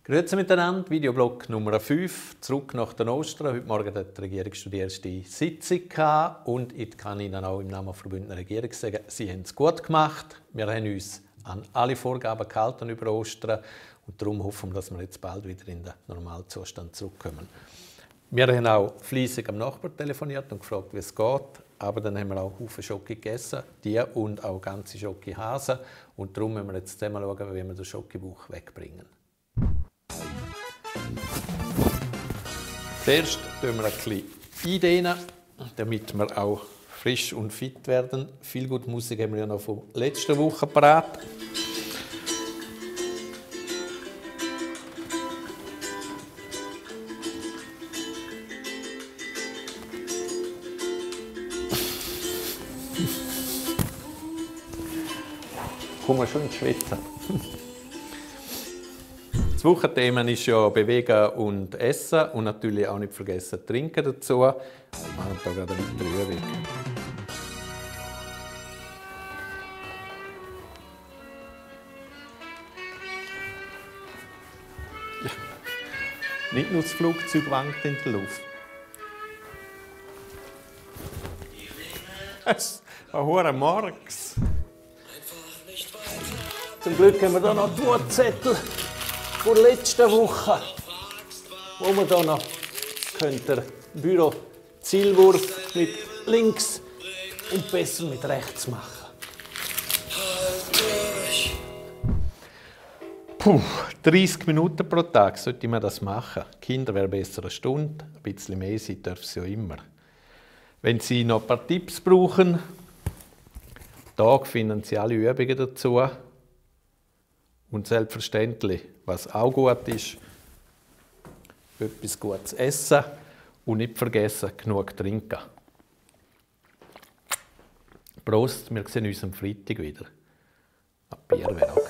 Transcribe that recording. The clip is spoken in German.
Grüezi miteinander, Videoblog Nummer 5, zurück nach den Ostern. Heute Morgen hat die Regierung die erste Sitzung gehabt und ich kann Ihnen auch im Namen der Bündner Regierung sagen, Sie haben es gut gemacht. Wir haben uns an alle Vorgaben gehalten über Ostern und darum hoffen wir, dass wir jetzt bald wieder in den Normalzustand zurückkommen. Wir haben auch fleissig am Nachbarn telefoniert und gefragt, wie es geht. Aber dann haben wir auch Haufen Schoki gegessen, die und auch ganze Schokihasen. Und darum müssen wir jetzt zusammen schauen, wie wir den Schokibauch wegbringen. Zuerst tun wir ein bisschen eindehnen, damit wir auch frisch und fit werden. Viel gute Musik haben wir ja noch von letzter Woche parat. Kommen wir schon ins Schwitzen. Das Wochenthema ist ja Bewegen und Essen und natürlich auch nicht vergessen Trinken dazu. Wir machen hier gerade eine weitere Übung. Ja. Nicht nur das Flugzeug wankt in der Luft. Das ist ein hoher Marx. Zum Glück haben wir hier noch die Wortzettel von letzter Woche, wo wir hier noch den Büro Zielwurf mit links und besser mit rechts machen. Puh, 30 Minuten pro Tag sollte man das machen. Kinder wäre besser eine Stunde, ein bisschen mehr sein dürfen sie ja immer. Wenn Sie noch ein paar Tipps brauchen, Tag finden Sie alle Übungen dazu. Und selbstverständlich, was auch gut ist, etwas Gutes essen und nicht vergessen, genug trinken. Prost, wir sehen uns am Freitag wieder. Ein Bier wäre auch